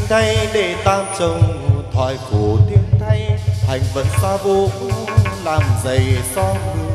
thay để tam chồng thoại phủ tiếng thay hành vận xa vô làm dày son người.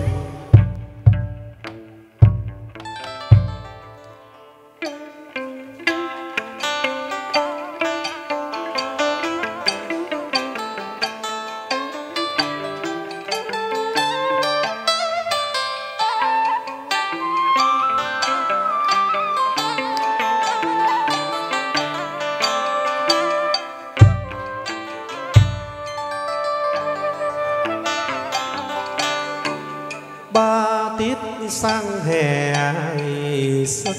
Sang hè xuân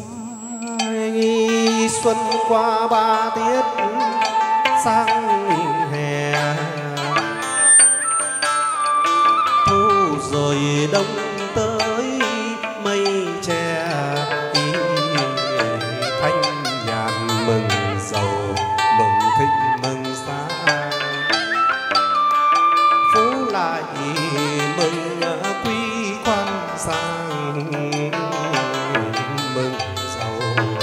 thoai, xuân qua ba tiết sang hè, thu rồi đông tới mây che, thanh nhàn mừng giàu mừng thịnh mừng sang, phú lại mừng quý quan sang mừng giàu.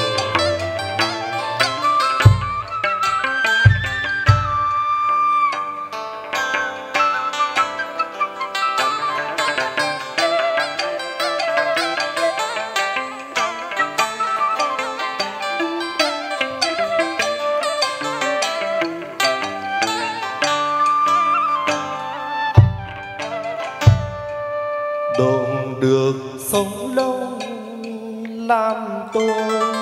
Độ được sống lâu làm tôi,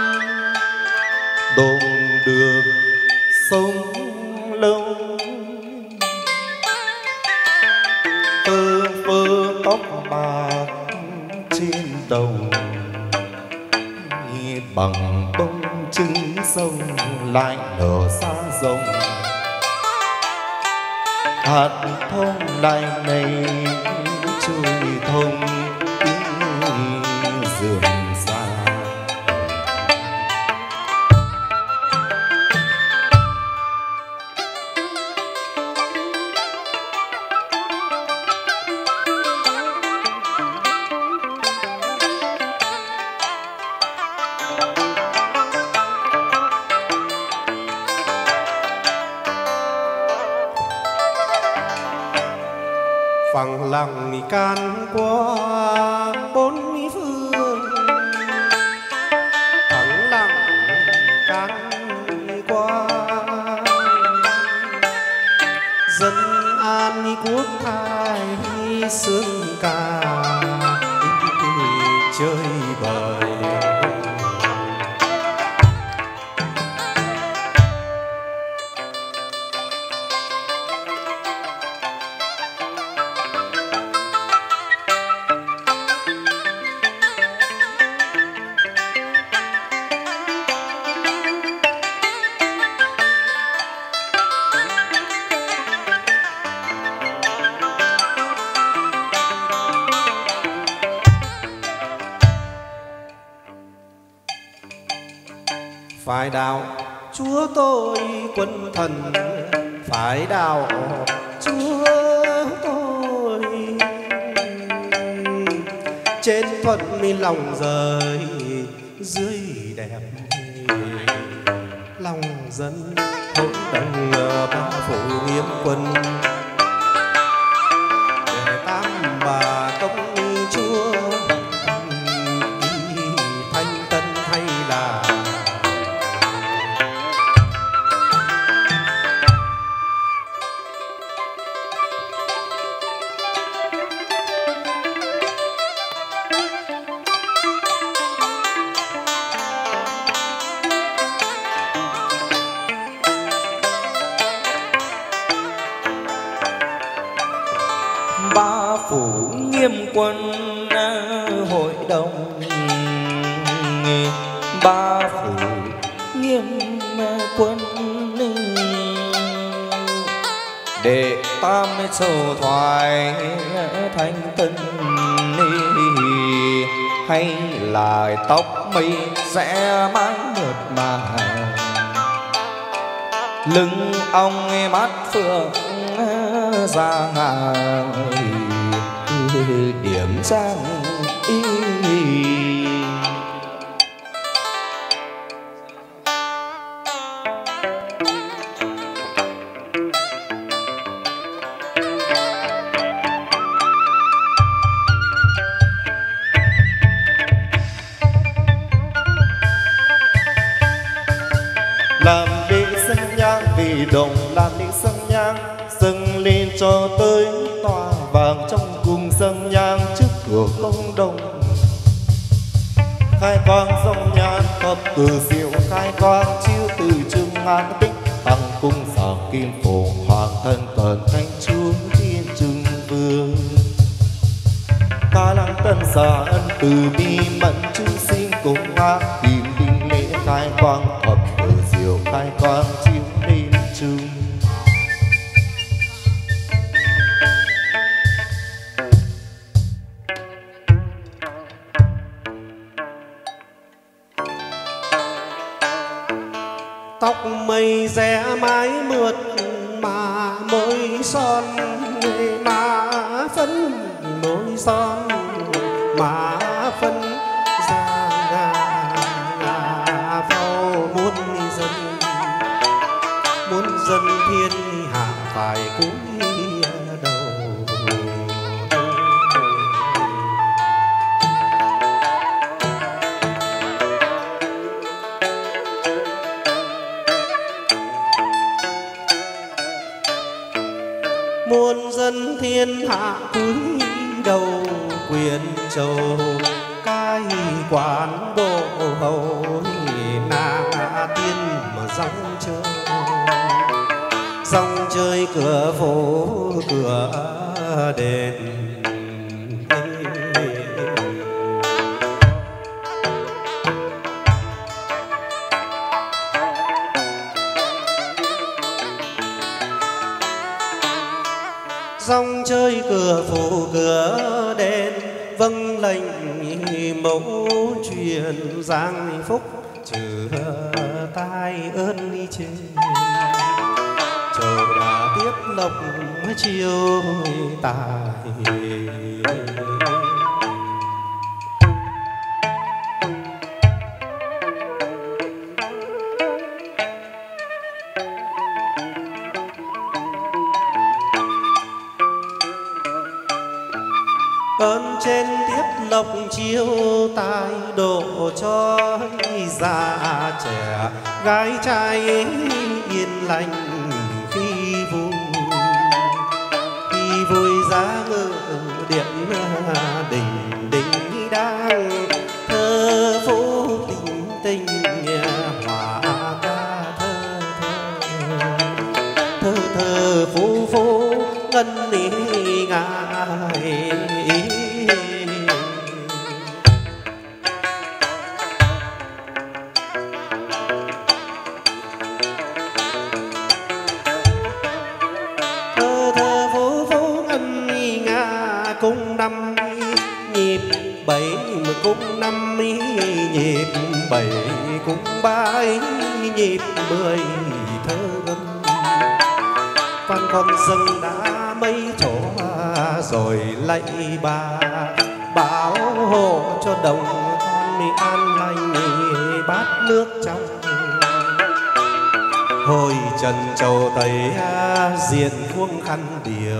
độ được sống lâu phơ phơ tóc bạc trên đầu, bằng bông trứng sông lại nở xa rồng, hạt thông lại này trôi thông rườm rà. Phẳng lặng can qua bốn phương, phẳng lặng can qua dân an quốc thái sương ca chơi bời. Phải đạo Chúa tôi quân thần, phải đạo Chúa tôi trên thuận lòng rời dưới đẹp, lòng dân hỗn đồng ba phủ nghiêm quân để tam bà công chúa thanh tân hay là ba phủ nghiêm quân hội đồng, ba phủ nghiêm quân để tam sầu thoại thanh tân, hay là tóc mây sẽ mái mượt mà lưng ông mắt phượng ra hàng điểm sang làm lễ dâng nhang vì đồng, làm lễ dâng nhang dâng lên cho tới tòa vàng trong cung dâng nhang trước cửa công đồng. Khai quang dòng nhang thập cử diệu, khai quang chiếu từ trường ngàn tích tăng cung giảng kim phổ hoàng thân cẩn thanh chúa thiên trưng vương. Ca lăng tân xà ân từ bi mẫn chúng sinh cùng ngang tìm đình lễ khai quang thập cử diệu, khai quang chiếu lên chung. Tóc mây rẽ mái mượt mà môi son, má phấn môi son má phấn ra ngà phao muôn dân thiên hạ phải cúi đầu. Muôn dân thiên hạ cúi đầu, quyền châu cai quản bộ hầu na tiên mà dòng chơi cửa phố cửa đền. Dòng chơi cửa phủ cửa đền, vâng lệnh mẫu truyền giang phúc trừ tai ơn đi trên. Trời đã tiếp lộc chiêu tài, ơn trên tiếp lộc chiêu tài, độ cho già trẻ gái trai yên lành khi vui giá ngự điện đình đình đang thơ phú tình hòa ca thơ phú ngân ngài. Cung năm nhịp bảy mà cung năm nhịp bảy, cung ba nhịp 10 thơ ngâm. Phan con dâng đã mấy chỗ rồi lạy bà, bảo hộ cho đồng con an lành bát nước trong. Hồi trần trầu tây diện khuôn khăn điều,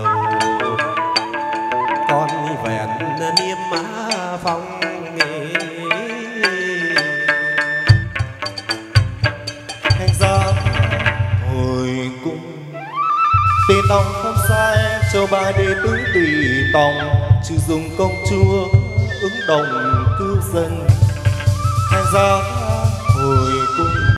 con vẹn niêm má phong. Hành ra hồi cung tên ông không sai, châu ba đệ tứ tùy tòng, chư dùng công chúa ứng đồng cư dân. Hành ra